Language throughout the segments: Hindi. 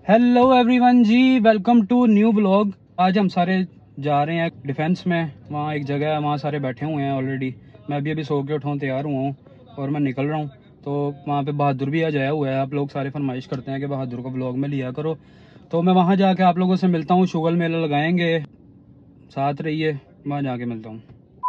Hello everyone ji, welcome to new blog. आज हम सारे जा रहे हैं डिफेंस में। वहाँ एक जगह है, वहाँ सारे बैठे हुए हैं ऑलरेडी। मैं अभी सो के उठाऊँ, तैयार हुआ हूँ और मैं निकल रहा हूँ। तो वहाँ पे बहादुर भी आज आया हुआ है। आप लोग सारे फरमाइश करते हैं कि बहादुर को ब्लॉग में लिया करो, तो मैं वहाँ जाके आप लोगों से मिलता हूँ। शुगल मेला लगाएंगे, साथ रहिए, वहाँ जाके मिलता हूँ।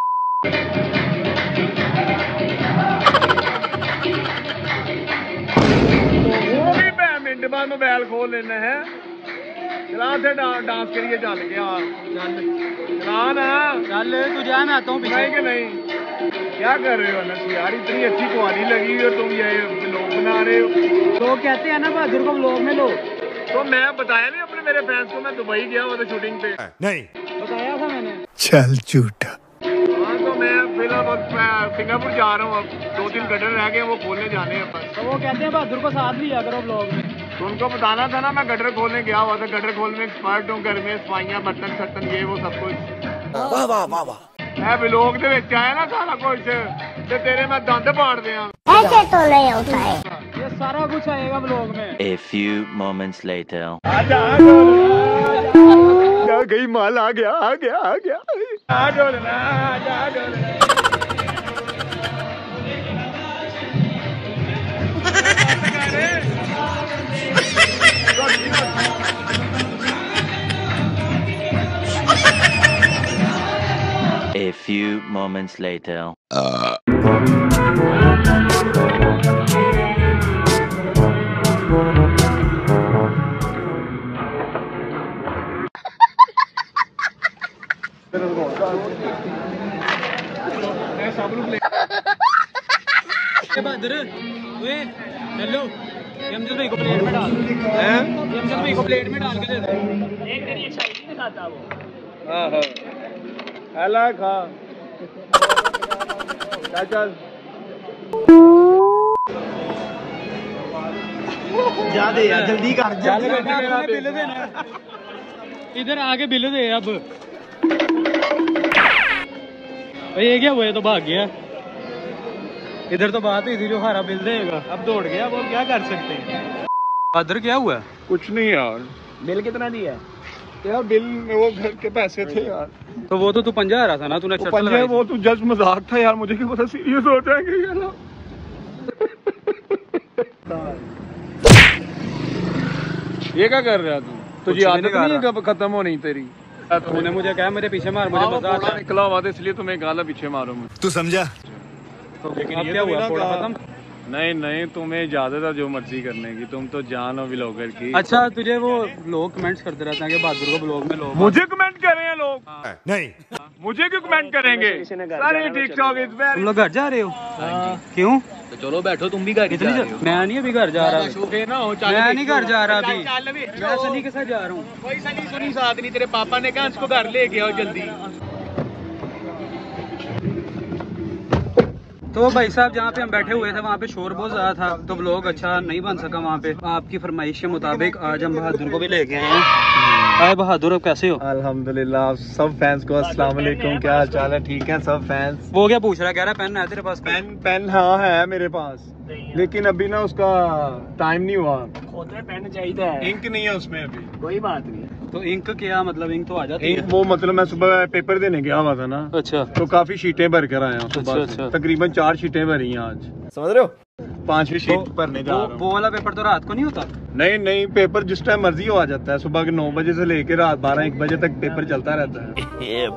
मिनट बाद मोबाइल खोल लेना है। चला थे डांस करिए, चल गया। चला ना, चल तू जा, मैं आता हूँ नहीं कि नहीं। क्या कर रहे हो अनस यार, इतनी अच्छी क्वालिटी लगी हुई है, तुम ये ब्लॉग बना रहे हो। तो कहते हैं ना बहादुर को ब्लॉग में लो। तो मैं बताया नहीं अपने मेरे फैंस को, मैं दुबई गया हुआ था शूटिंग पे। नहीं बताया था मैंने। चल झूठा। हाँ तो मैं फिलहाल सिंगापुर जा रहा हूँ। अब 2-3 गटर रह गए, वो खोलने जाने हैं बस। तो वो कहते हैं बहादुर को साथ लिया करो ब्लॉग में। तो उनको बताना था ना, मैं गटर खोलने गया हुआ था। गटर खोलने में एक्सपर्ट हूँ, घर में सफाइयाँ, बर्तन सर्तन, ये वो सब कुछ। वाह वाह वाह वाह। मैं ब्लॉग दे विच आया ना सारा कुछ, ते तेरे मैं दंद पाड़ दिया। ऐसे तो नहीं होता है। ये सारा कुछ आएगा ब्लॉग में। A few moments later. आजा आ गई माल, आ गया आ गया आ गया। आ डोलना, आजा डोलना। A few moments later. Bahadur hello, यमजद भाई को प्लेट में डाल। यमजद भाई को प्लेट में डाल के दे दे। एक तेरी एक्साइट नहीं खाता वो। हाँ हेला खा, चल जा दे यार, जल्दी कर। बिल देना, इधर आके बिल दे। अब ये क्या हुआ, तो भाग गया। इधर तो बात ही थी, जो हारा बिल देगा। अब दौड़ गया, वो क्या कर सकते हैं। बहादुर क्या हुआ? कुछ नहीं यार। बिल कितना दिया? यार बिल में वो घर के पैसे थे यार। तो वो तो तू 50 आ रहा था ना, तूने शर्त लगाई थी। वो तो जस्ट मजाक था यार, मुझे क्या पता सीरियस हो जाएंगे यार। ये क्या कर रहा तू? तुझे आदत नहीं है कब खत्म होनी तेरी? तूने मुझे कहा मेरे पीछे मार, मुझे मजा आता निकला हुआ था, इसलिए तुम्हें गाला पीछे मारूंगा। तू समझा? तो अब क्या हुआ, थोड़ा खत्म? नहीं नहीं, तुम्हें इजाजत है जो मर्जी करने की, तुम तो जान हो ब्लॉगर की। अच्छा, तुझे वो लोग कमेंट्स करते रहते हैं कि बहादुर को ब्लॉग में लो। मुझे कमेंट कर रहे हैं लोग? नहीं, मुझे क्यों कमेंट करेंगे? सारे टिकटॉक इस तुम लोग घर जा रहे हो? क्यों? तो चलो बैठो, तुम भी घर कितनी मैं नहीं अभी घर जा रहा। मैं नहीं घर जा रहा अभी, मैं सनी के साथ जा रहा हूँ। कोई सनी सुनी साथ नहीं, तेरे पापा ने कहा इसको घर ले गया जल्दी। तो भाई साहब, जहाँ पे हम बैठे हुए थे वहाँ पे शोर बहुत ज्यादा था, तो ब्लॉग अच्छा नहीं बन सका वहाँ पे। आपकी फरमाइश के मुताबिक आज हम बहादुर को भी लेके आए हैं। हाय बहादुर, अब कैसे हो? अल्हम्दुलिल्लाह। सब फैंस को अस्सलाम वालेकुम, क्या हाल चाल है? ठीक है सब फैंस। वो क्या पूछ रहा है, कह रहा है पेन है तेरे पास? पेन हाँ है मेरे पास, लेकिन अभी ना उसका टाइम नहीं हुआ। पेन चाहिए, इंक नहीं है उसमें अभी। कोई बात नहीं। तो इंक क्या मतलब? इंक तो आ जाती है। वो मतलब मैं सुबह पेपर देने गया हुआ था ना, अच्छा, तो काफी शीटें भर कर आया हूँ सुबह। अच्छा। तकरीबन 4 शीटें भरी हैं आज, समझ रहे हो? 5वीं शीट भरने जा रहा हूँ। वो वाला पेपर तो रात को नहीं होता? नहीं नहीं, पेपर जिस टाइम मर्जी हो आ जाता है। सुबह के 9 बजे से लेकर रात 12-1 बजे तक पेपर चलता रहता है।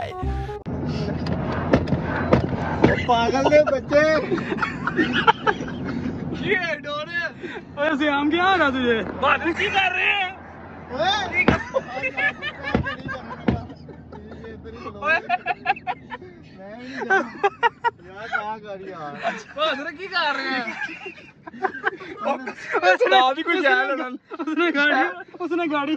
पागल ने बच्चे। ये डोरे श्याम, क्या आ रहा तुझे? बहादुर की कर रहे हैं? बहादुर की कर रहे हैं? उसने गाड़ी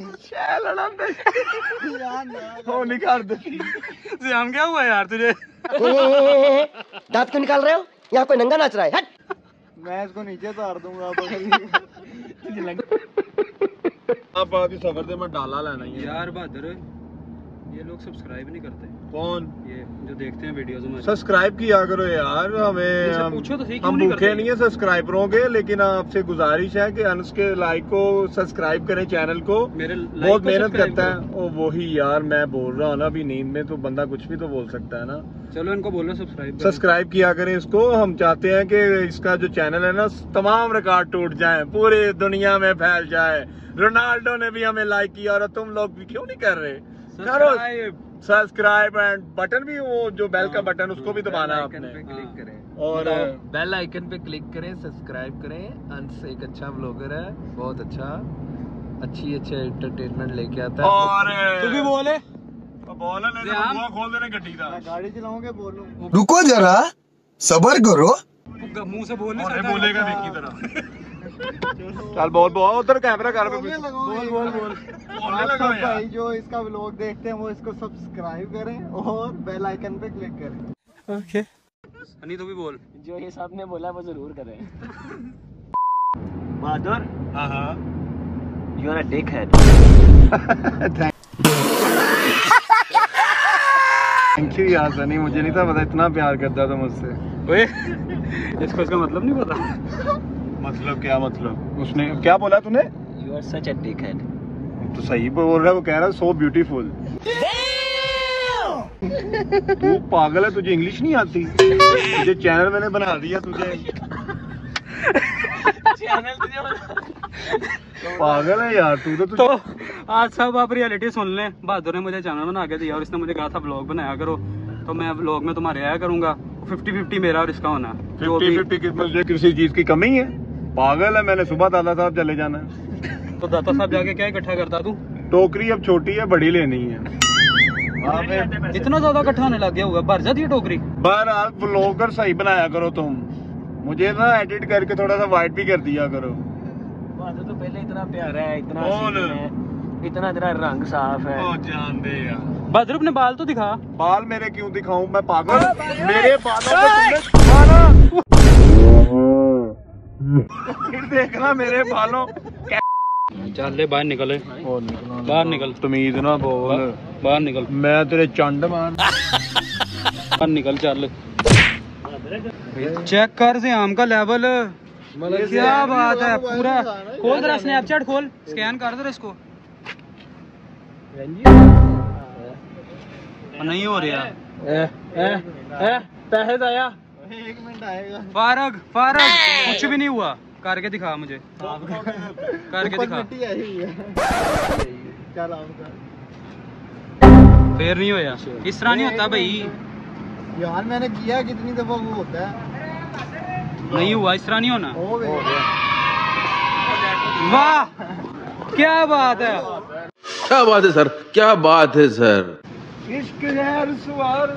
निकाल दे। श्याम, क्या हुआ यार तुझे? दांत क्यों निकाल रहे हो? यहाँ कोई नंगा नाच रहा है? हट। मैं इसको नीचे उतार दूंगा। अब सफर से मैं डाला लेना ही यार बहादुर, ये लोग सब्सक्राइब नहीं करते। कौन? ये जो देखते हैं वीडियोस में। सब्सक्राइब किया करो यार, हमें पूछो तो सही, क्यों हम नहीं भूखे करते? नहीं है सब्सक्राइबरों के, लेकिन आपसे गुजारिश है कि अंश के लाइक को सब्सक्राइब करें, चैनल को। मेरे like बहुत को मेहनत subscribe करता है करो। ओ वही यार, मैं बोल रहा हूँ ना, अभी नींद में तो बंदा कुछ भी तो बोल सकता है ना। चलो इनको बोलो सब्सक्राइब करें। सब्सक्राइब किया करें इसको। हम चाहते हैं कि इसका जो चैनल है ना, तमाम रिकॉर्ड टूट जाए, पूरी दुनिया में फैल जाए। रोनाल्डो ने भी हमें लाइक किया और तुम लोग भी क्यों नहीं कर रहे? करो सब्सक्राइब एंड बटन भी, वो जो बेल का बटन उसको भी दबाना है आपने। क्लिक करें और बेल आइकन पे क्लिक करें, सब्सक्राइब करें। अंश एक अच्छा व्लॉगर है, बहुत अच्छा, अच्छी एंटरटेनमेंट लेके आता है। और तू भी बोले। बोल ले, बुआ खोल देने गड्डी दा। गाड़ी चलाओगे बोलो। रुको जरा सबर करो। मुंह से बोलने और बोलेगा भी की तरह। चल बोल बोल, उधर कैमरा कर पे बोल बोल बोल। बोलने लगा यार। भाई जो इसका व्लॉग देखते हैं वो इसको सब्सक्राइब करें और बेल आइकन पे क्लिक करें। ओके हनी तू भी बोल। जो ये सबने बोला वो जरूर करें। बहादुर हाँ you are a dickhead. Thank you यार सनी, मुझे नहीं था पता इतना प्यार करता था मुझसे। ओए इसको इसका मतलब नहीं पता। मतलब क्या मतलब? उसने क्या बोला तूने? You are such a dickhead. तो सही बोल रहा है, वो कह रहा है सो ब्यूटीफुल। तू पागल है, तुझे इंग्लिश नहीं आती? तुझे चैनल मैंने बना दिया तुझे। चैनल तुझे पागल है यार तू तो आज सब आप रियलिटी सुन लें। बहादुर ने मुझे चैनल बना के दिया और इसने मुझे कहा था ब्लॉग बनाया करो, तो मैं ब्लॉग में तुम्हारे आया करूंगा। 50-50 मेरा और इसका होना। 50-50 मुझे किसी चीज की कमी है? पागल है, मैंने सुबह दादा साहब चले जाना है। तो दाता साहब जाके क्या इकट्ठा करता तू? टोकरी अब छोटी है, बड़ी लेनी है। इतना ज्यादा इकट्ठा होने लग गया होगा, भर जाती है टोकरी। बहरहाल व्लॉगर सही बनाया करो तुम, मुझे ना एडिट करके थोड़ा सा वाइट भी कर दिया करो। बहादुर तो पहले इतना प्यारा है, इतना कौन? हसीन है, इतना तेरा रंग साफ है। ओ जान दे यार। बहादुर अपने बाल तो दिखा। बाल मेरे क्यों दिखाऊं मैं, पागल? मेरे बालों पे तुमने मारा। फिर देखना मेरे बालों। चल ले बाहर निकले, बाहर निकल। तमीज ना बोल, बाहर निकल, मैं तेरे चंड मान। बाहर निकल। चल चेक कर से आम का लेवल। क्या बात है, पूरा खोल जरा स्नैपचैट खोल, स्कैन कर दे इसको। नहीं हो रहा। पैसे दया। 1 मिनट आएगा। फारग कुछ भी नहीं हुआ, करके दिखा मुझे, करके दिखा। मिट्टी आई हुई है। चल आओ फिर नहीं होया, इस तरह नहीं होता भाई। यार मैंने किया कितनी दफा वो होता है। नहीं हुआ, इस तरह नहीं होना। हो गया। वाह क्या बात है। क्या बात है सर, क्या बात है सर। इश्क है रुसवार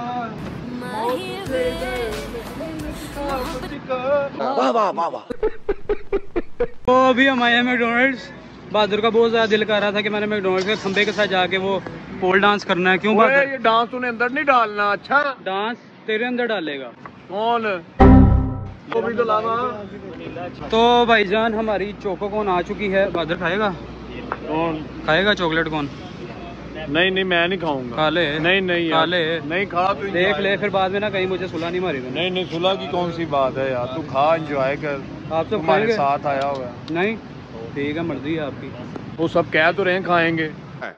वाह वाह वाह वाह। तो अभी हम आए हैं मैकडोनल्ड्स। बहादुर का बहुत ज्यादा दिल कर रहा था कि मैंने मैकडोनल्ड्स के खंबे के साथ जाके वो पोल डांस करना है। क्यों बहादुर? ये डांस तूने अंदर नहीं डालना। अच्छा डांस तेरे अंदर डालेगा कौन? तो भी तो लावा। तो भाईजान हमारी चोको कौन आ चुकी है। बहादुर खाएगा? कौन खाएगा चॉकलेट कौन? नहीं नहीं मैं नहीं खाऊंगा। खा ले। नहीं नहीं खा यार, ले। नहीं खा तू देख ले, फिर बाद में ना कहीं मुझे सुला नहीं मारी तूने। नहीं नहीं सुलह की कौन सी बात है यार, तू खा एंजॉय कर। आप सब तुम्हारे खाएंगे? साथ आया हुआ है। नहीं ठीक है, मर्जी है आपकी। वो सब कह तो रहे खाएंगे।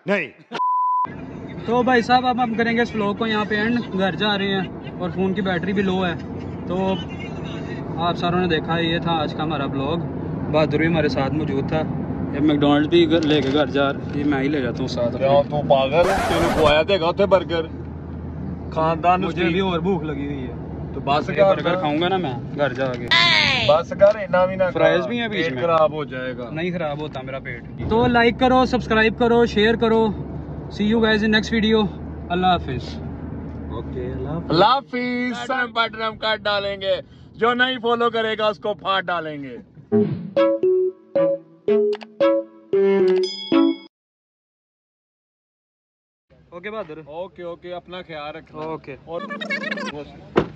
तो भाई साहब अब हम करेंगे इस व्लॉग को यहाँ पे एंड। घर जा रहे हैं और फ़ोन की बैटरी भी लो है। तो आप सारों ने देखा, ये था आज का हमारा व्लॉग। बहादुर भी हमारे साथ मौजूद था। ये मैकडोनल्ड्स भी लेके घर जा रहे, ये मैं ही ले जाता हूँ साथ। तू पागल है, तेरे को आया देगा उसे बर्गर खानदान। मुझे भी और भूख लगी हुई है, तो बस ये बर्गर खाऊंगा ना मैं घर जाके। बस कर, इतना भी ना। फ्राइज भी हैं बीच पेट में। खराब हो जाएगा। नहीं खराब होता मेरा पेट। तो लाइक करो, सब्सक्राइब करो, शेयर करो। See you guys in next video. अल्लाह हाफिज। ओके अल्लाह हाफिज। बटन हम काट डालेंगे, जो नहीं फॉलो करेगा उसको फाड़ डालेंगे। ओके बहादुर। ओके ओके, अपना ख्याल रखना। ओके। और